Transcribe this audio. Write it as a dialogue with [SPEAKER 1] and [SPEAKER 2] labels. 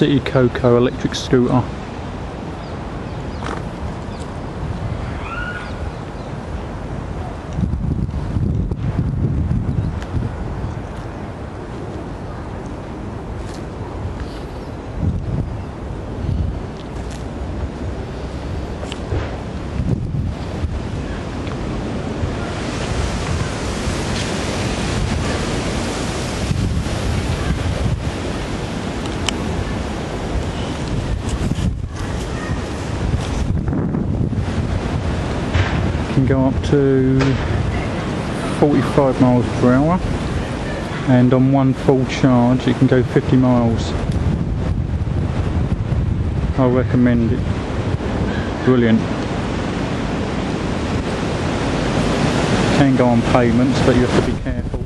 [SPEAKER 1] City Coco electric scooter. Can go up to 45 miles per hour, and on one full charge it can go 50 miles. I recommend it. Brilliant. Can go on pavements, but you have to be careful.